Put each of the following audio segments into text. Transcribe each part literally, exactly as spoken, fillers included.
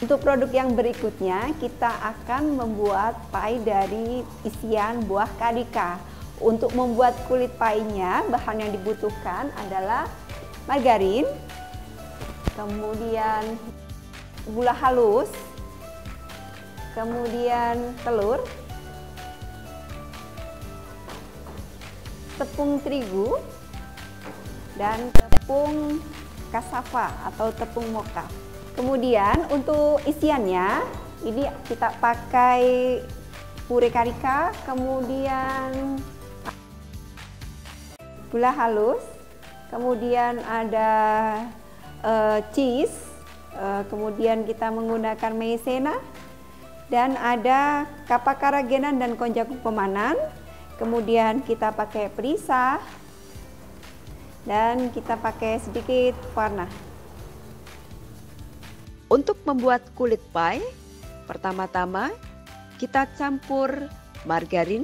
Untuk produk yang berikutnya, kita akan membuat pie dari isian buah karika. Untuk membuat kulit pie-nya, bahan yang dibutuhkan adalah margarin, kemudian gula halus, kemudian telur, tepung terigu, dan tepung cassava atau tepung moka. Kemudian untuk isiannya, ini kita pakai pure karika, kemudian gula halus, kemudian ada uh, cheese, uh, kemudian kita menggunakan maizena, dan ada kapak karagenan dan konjac pemanan. Kemudian kita pakai perisa, dan kita pakai sedikit warna. Untuk membuat kulit pie, pertama-tama kita campur margarin,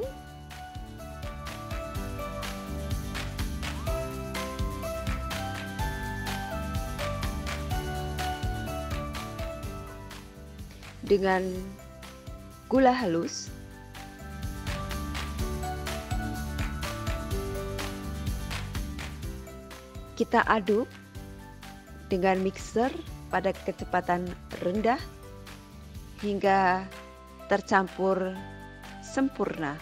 dengan gula halus, kita aduk dengan mixer pada kecepatan rendah hingga tercampur sempurna.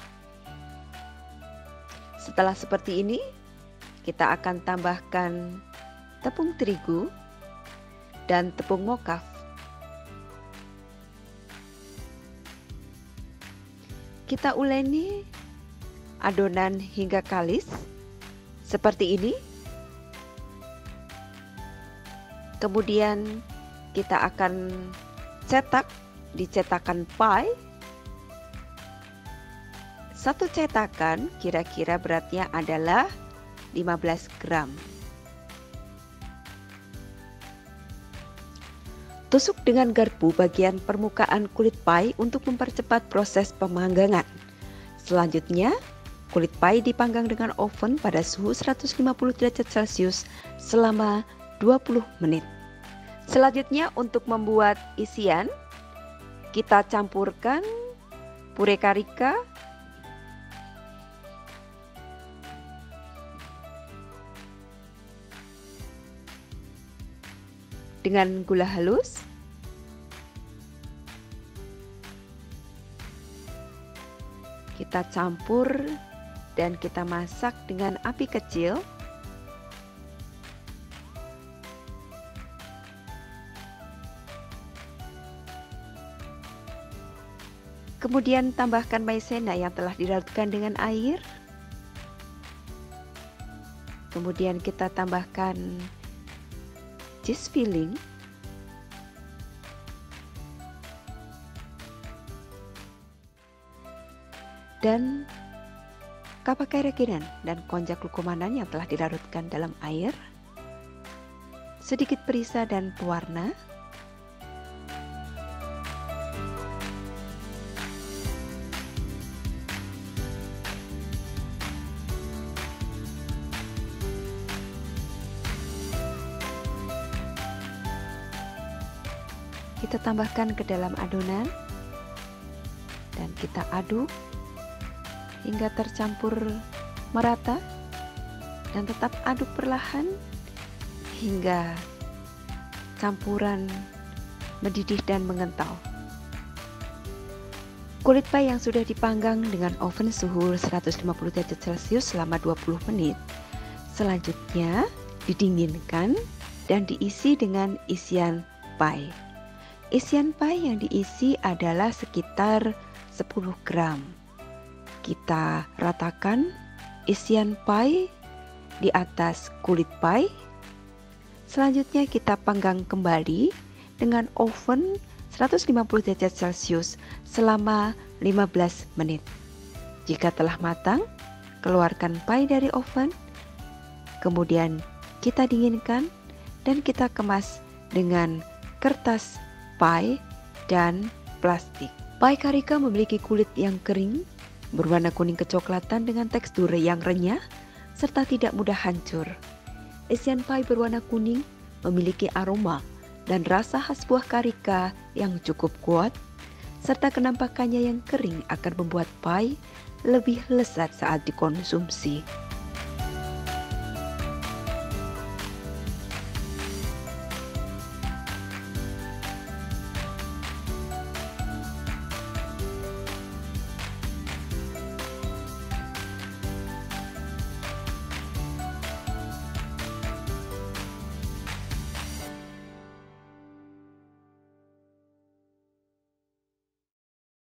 Setelah seperti ini, kita akan tambahkan tepung terigu dan tepung mokaf. Kita uleni adonan hingga kalis seperti ini. Kemudian kita akan cetak di cetakan pie. Satu cetakan kira-kira beratnya adalah lima belas gram. Tusuk dengan garpu bagian permukaan kulit pie untuk mempercepat proses pemanggangan. Selanjutnya, kulit pie dipanggang dengan oven pada suhu seratus lima puluh derajat Celcius selama dua puluh menit. Selanjutnya untuk membuat isian, kita campurkan pure karika, dengan gula halus, kita campur dan kita masak dengan api kecil. Kemudian tambahkan maizena yang telah dilarutkan dengan air. Kemudian kita tambahkan cheese filling. Dan kapak karagenan dan konjac glukomanan yang telah dilarutkan dalam air. Sedikit perisa dan pewarna. Kita tambahkan ke dalam adonan dan kita aduk hingga tercampur merata, dan tetap aduk perlahan hingga campuran mendidih dan mengental. Kulit pie yang sudah dipanggang dengan oven suhu seratus lima puluh derajat Celcius selama dua puluh menit selanjutnya didinginkan dan diisi dengan isian pie. Isian pie yang diisi adalah sekitar sepuluh gram. Kita ratakan isian pie di atas kulit pie. Selanjutnya kita panggang kembali dengan oven seratus lima puluh derajat Celcius selama lima belas menit. Jika telah matang, keluarkan pie dari oven. Kemudian kita dinginkan dan kita kemas dengan kertas pie dan plastik. Pie karika memiliki kulit yang kering, berwarna kuning kecoklatan dengan tekstur yang renyah, serta tidak mudah hancur. Isian pie berwarna kuning memiliki aroma dan rasa khas buah karika yang cukup kuat, serta kenampakannya yang kering akan membuat pie lebih lezat saat dikonsumsi.